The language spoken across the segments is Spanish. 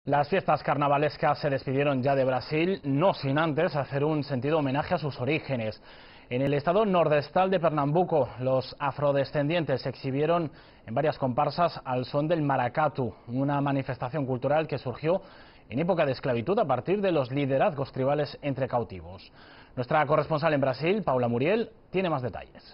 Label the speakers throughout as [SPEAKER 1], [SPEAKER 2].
[SPEAKER 1] Las fiestas carnavalescas se despidieron ya de Brasil, no sin antes hacer un sentido homenaje a sus orígenes. En el estado nordestal de Pernambuco, los afrodescendientes se exhibieron en varias comparsas al son del maracatu, una manifestación cultural que surgió en época de esclavitud a partir de los liderazgos tribales entre cautivos. Nuestra corresponsal en Brasil, Paula Muriel, tiene más detalles.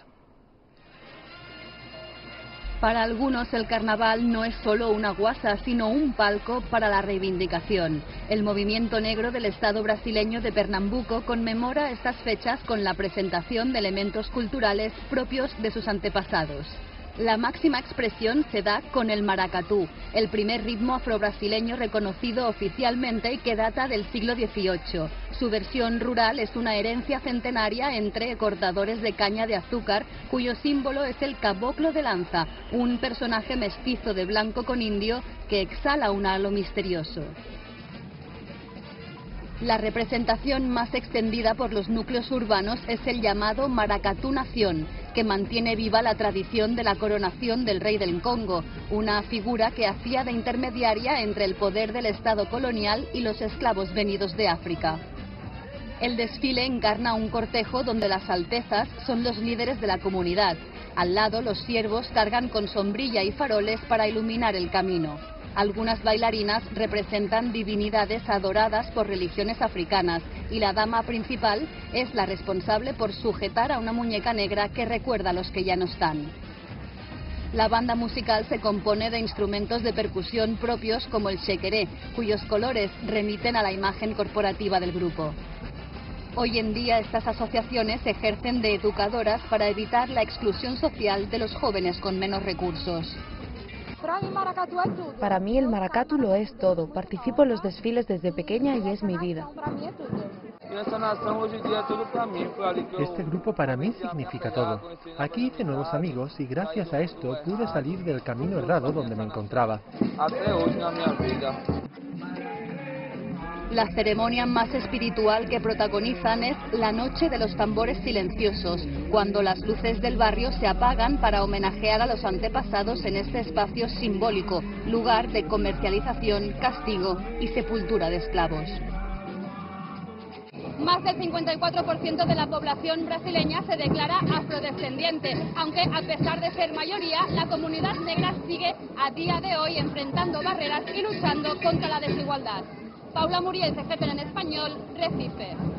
[SPEAKER 2] Para algunos el carnaval no es solo una guasa, sino un palco para la reivindicación. El movimiento negro del estado brasileño de Pernambuco conmemora estas fechas con la presentación de elementos culturales propios de sus antepasados. La máxima expresión se da con el maracatú, el primer ritmo afrobrasileño reconocido oficialmente y que data del siglo XVIII. Su versión rural es una herencia centenaria entre cortadores de caña de azúcar, cuyo símbolo es el caboclo de lanza, un personaje mestizo de blanco con indio que exhala un halo misterioso. La representación más extendida por los núcleos urbanos es el llamado Maracatú Nación, que mantiene viva la tradición de la coronación del rey del Congo, una figura que hacía de intermediaria entre el poder del Estado colonial y los esclavos venidos de África. El desfile encarna un cortejo donde las altezas son los líderes de la comunidad. Al lado, los siervos cargan con sombrilla y faroles para iluminar el camino. Algunas bailarinas representan divinidades adoradas por religiones africanas y la dama principal es la responsable por sujetar a una muñeca negra que recuerda a los que ya no están. La banda musical se compone de instrumentos de percusión propios como el xequeré, cuyos colores remiten a la imagen corporativa del grupo. Hoy en día estas asociaciones ejercen de educadoras para evitar la exclusión social de los jóvenes con menos recursos.
[SPEAKER 3] Para mí el maracatu lo es todo. Participo en los desfiles desde pequeña y es mi vida.
[SPEAKER 4] Este grupo para mí significa todo. Aquí hice nuevos amigos y gracias a esto pude salir del camino errado donde me encontraba.
[SPEAKER 2] La ceremonia más espiritual que protagonizan es la Noche de los Tambores Silenciosos, cuando las luces del barrio se apagan para homenajear a los antepasados en este espacio simbólico, lugar de comercialización, castigo y sepultura de esclavos.
[SPEAKER 5] Más del 54% de la población brasileña se declara afrodescendiente, aunque a pesar de ser mayoría, la comunidad negra sigue a día de hoy enfrentando barreras y luchando contra la desigualdad. Paula Muriel, CGTN en español, Recife.